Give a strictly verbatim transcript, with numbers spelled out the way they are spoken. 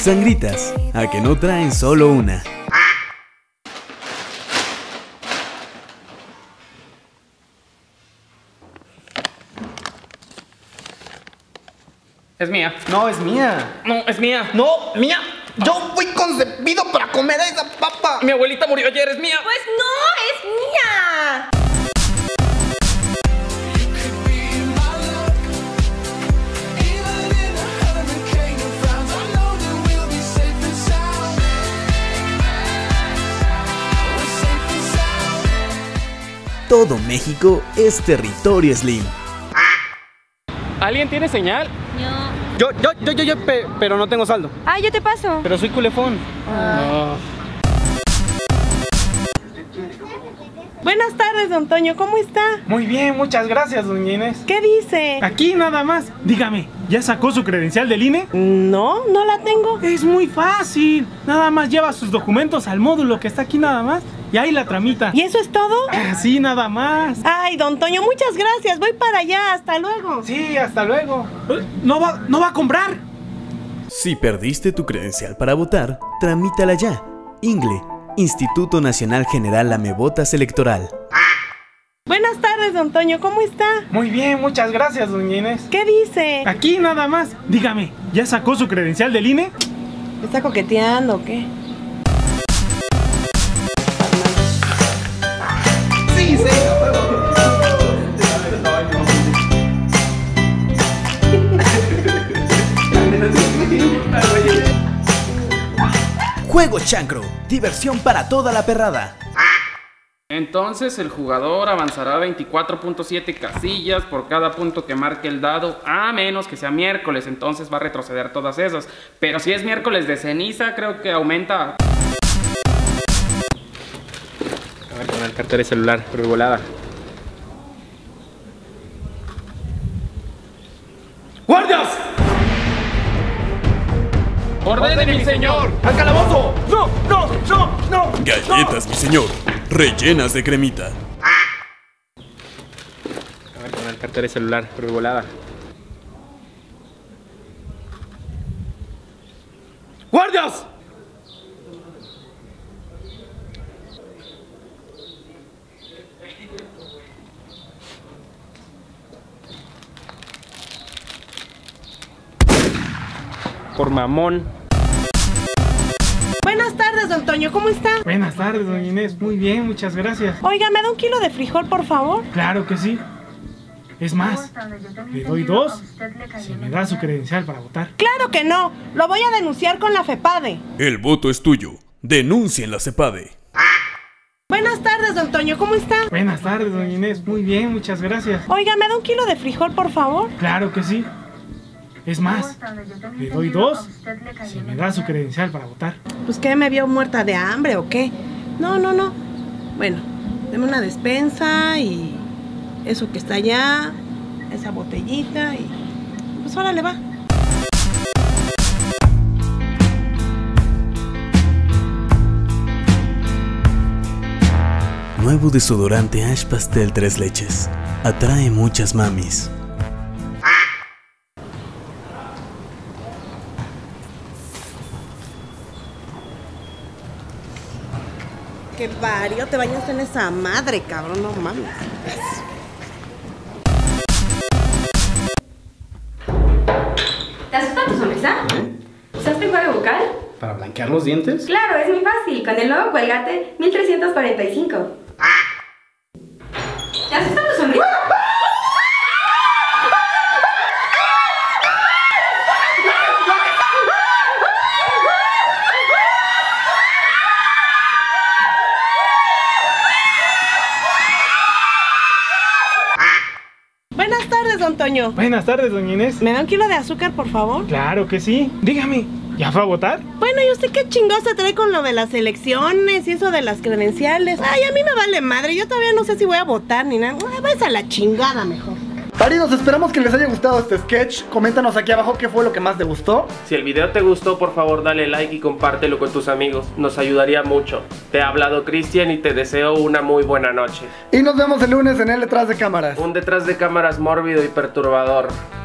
Sangritas, a que no traen solo una. Es mía. No, es mía. No, es mía. No, mía. Yo fui concebido para comer esa papa. Mi abuelita murió ayer, es mía. Pues no, es mía. Todo México es territorio Slim. ¿Alguien tiene señal? Yo. Yo, yo, yo, yo, yo, pe- pero no tengo saldo. Ah, yo te paso. Pero soy culefón. No. Buenas tardes, don Toño, ¿cómo está? Muy bien, muchas gracias, doña Inés. ¿Qué dice? Aquí nada más. Dígame, ¿ya sacó su credencial del I N E? No, no la tengo. Es muy fácil. Nada más lleva sus documentos al módulo que está aquí nada más y ahí la tramita. ¿Y eso es todo? Así nada más. Ay, don Toño, muchas gracias. Voy para allá. Hasta luego. Sí, hasta luego. Eh, ¿No va, no va a comprar? Si perdiste tu credencial para votar, tramítala ya. INGLE, Instituto Nacional General Lamebotas Electoral. Buenas tardes, don Toño, ¿cómo está? Muy bien, muchas gracias, doña Inés. ¿Qué dice? Aquí nada más. Dígame, ¿ya sacó su credencial del I N E? ¿Me está coqueteando o qué? Sí, sí. Juego Chancro, diversión para toda la perrada. Entonces el jugador avanzará veinticuatro punto siete casillas por cada punto que marque el dado, a menos que sea miércoles, entonces va a retroceder todas esas. Pero si es miércoles de ceniza, creo que aumenta. A ver, con el cartera y celular, pero volada. ¡Guardias! ¡Ordene, mi señor! ¡Al calabozo! ¡No, no, no, no! Galletas, mi señor, rellenas de cremita. A ver, con el cartera y celular, pero volada. ¡Guardias! Por mamón. Buenas tardes, don Toño, ¿cómo está? Buenas tardes, doña Inés. Muy bien, muchas gracias. Oiga, ¿me da un kilo de frijol, por favor? Claro que sí. Es más, le doy dos si me da su credencial para votar. Claro que no. Lo voy a denunciar con la FEPADE. El voto es tuyo. Denuncien la CEPADE. Buenas tardes, don Toño, ¿cómo está? Buenas tardes, doña Inés. Muy bien, muchas gracias. Oiga, ¿me da un kilo de frijol, por favor? Claro que sí. Es más, le doy dos si me da su credencial para votar. Pues, ¿qué? ¿Me vio muerta de hambre o qué? No, no, no. Bueno, deme una despensa y eso que está allá, esa botellita y pues órale, va. Nuevo desodorante Ash Pastel tres leches. Atrae muchas mamis. Qué parió, te bañaste en esa madre, cabrón, no mames. ¿Te asusta tu sonrisa? ¿Usaste enjuague bucal? ¿Para blanquear los dientes? Claro, es muy fácil. Con el nuevo Colgate mil trescientos cuarenta y cinco. ¿Te asusta tu sonrisa? Buenas tardes, don Toño. Buenas tardes, doña Inés. ¿Me da un kilo de azúcar, por favor? Claro que sí. Dígame, ¿ya fue a votar? Bueno, ¿y usted qué chingón se trae con lo de las elecciones y eso de las credenciales? Ay, a mí me vale madre, yo todavía no sé si voy a votar ni nada. Ay, váyase a la chingada mejor. Paridos, esperamos que les haya gustado este sketch. Coméntanos aquí abajo qué fue lo que más te gustó. Si el video te gustó, por favor dale like y compártelo con tus amigos. Nos ayudaría mucho. Te ha hablado Cristian y te deseo una muy buena noche. Y nos vemos el lunes en el Detrás de Cámaras. Un detrás de cámaras mórbido y perturbador.